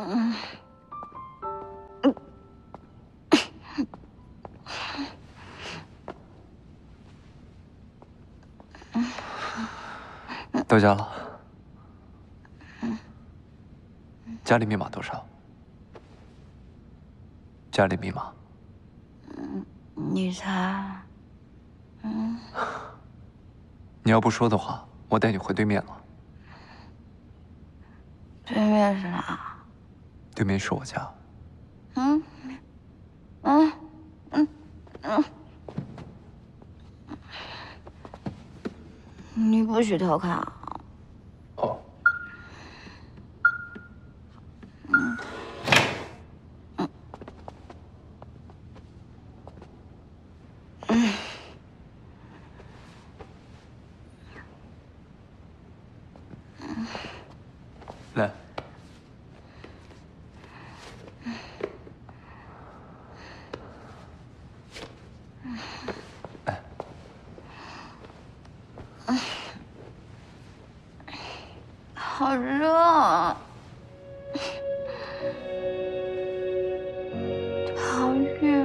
到家了。家里密码多少？家里密码。 你猜？ 你要不说的话，我带你回对面了。 对面是哪？ 对面是我家。 你不许偷看啊！ 哦。来。 好热啊！唐玉，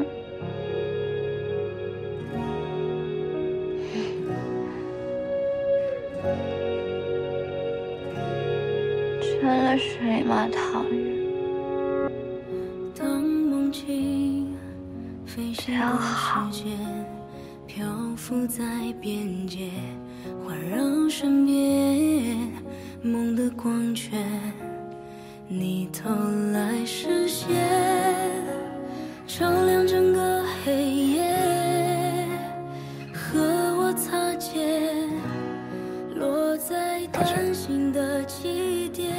真的睡吗，唐玉？ 当梦境飞行的世界漂浮在边界，环绕身边梦的光圈，你偷来视线，照亮整个黑夜，和我擦肩，落在担心的起点。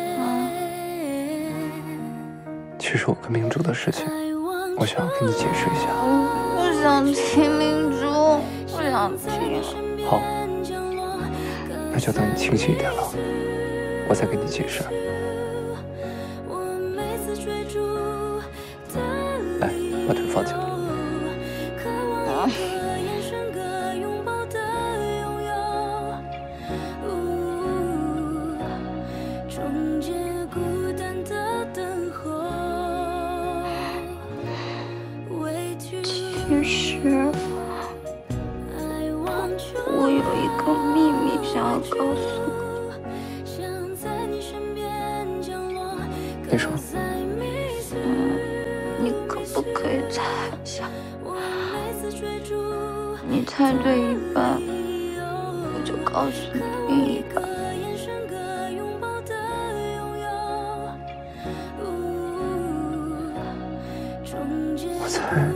其实我跟明珠的事情，我想要跟你解释一下。 不想听明珠，不想听。 好，那就等你清醒一点了，我再跟你解释。来，把腿放起来。 其实，我有一个秘密想要告诉你。你说。 你可不可以猜一下？你猜对一半，我就告诉你另一半。 我猜。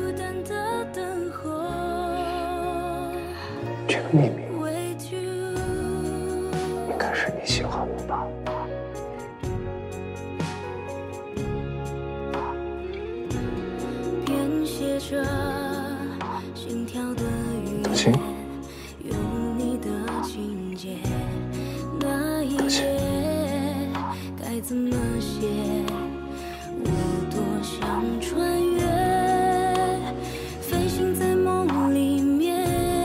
这个秘密应该是你喜欢我吧？多情。多情。该怎么写？我多想穿越，飞行在梦里面。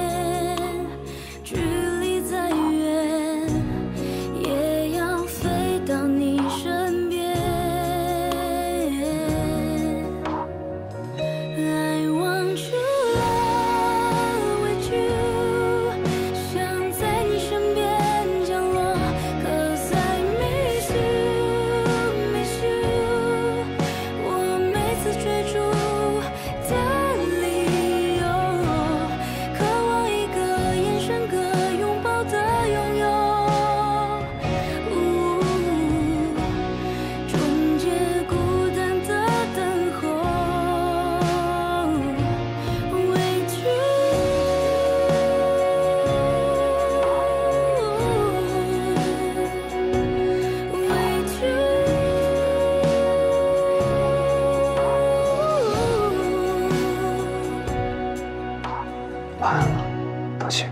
晚安了，多情。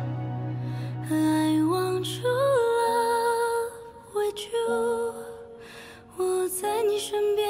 我在你身边。